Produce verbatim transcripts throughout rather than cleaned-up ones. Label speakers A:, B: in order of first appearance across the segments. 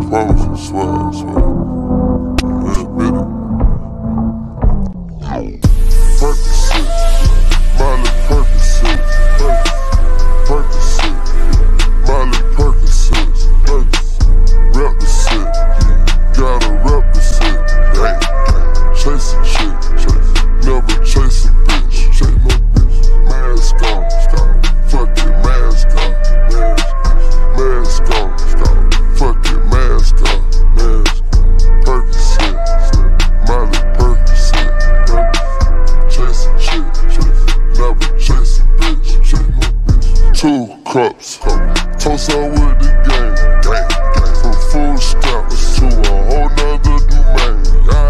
A: promise, I swear, I swear. Yeah, beat it. Percocet, Miley Percocet, Percocet, Miley Percocet, rep the set, gotta rep the set, chase a chick, never chase a bitch, chase no bitch, mask on, stop, fuck it, mask on, mask on, stop, fuck it, mask on, mask on, Percocet, Miley Percocet, chase a chick, never chase a bitch, chase no bitch. Two cups, toast out with the game, gang, gang. From full scraps to a whole nother domain.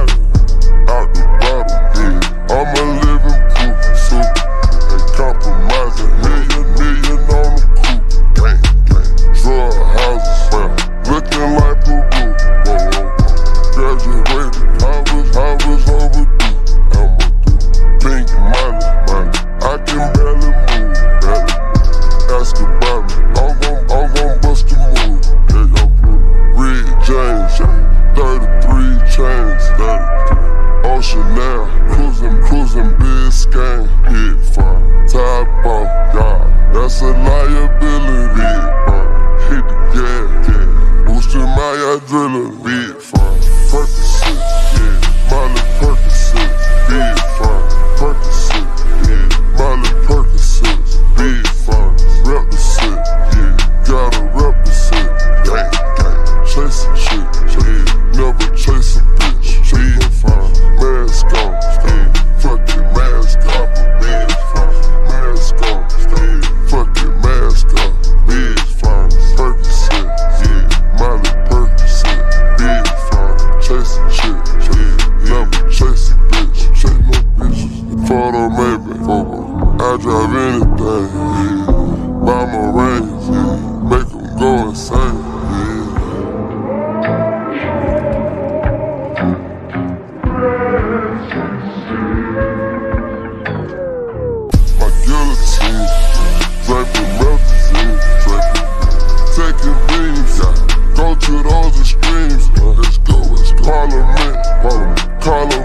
A: Out the bottle, yeah. I'm a living proof, super. Ain't compromising, million, million on the coupe, gang, gang. Drug houses, man, looking like Peru. Whoa, whoa, whoa. Graduated, I was, I was overdue. I'm a dude, pink money, money. I can barely move, barely move. Ask about me, I'm gon', I'm gon' bust a move. Yeah, y'all prove. Red James, thirty-three chains, thirty-three. Ocean now, cruising, cruising, Biscayne, hit fire. Top off, God, that's a liability. Uh, hit the gas, yeah. Boosting my adrenaline, big fire. Percocet, yeah. Miley Percocet, big fire. Percocet, yeah. Miley Percocet, big fire. Rep the set, yeah. Gotta rep the set, gang, gang. Chase a chick, yeah. Never chase a bitch, big fire. Mask on, yeah. Fuck it, mask off, big fire. Mask on, yeah. Fuck it, mask off, big fire. Percocet, yeah. Miley Percocet, big fire. Chase a chick, yeah. Never chase a bitch, chase no bitches. Photo maybe, photo. I drive anything, yeah. Buy my range, yeah. Make them go insane, yeah. My guillotine, draping melazine, draping, taking beams, yeah. Go to those extremes, uh, let's go, let's go. Parliament, Parliament, Carlo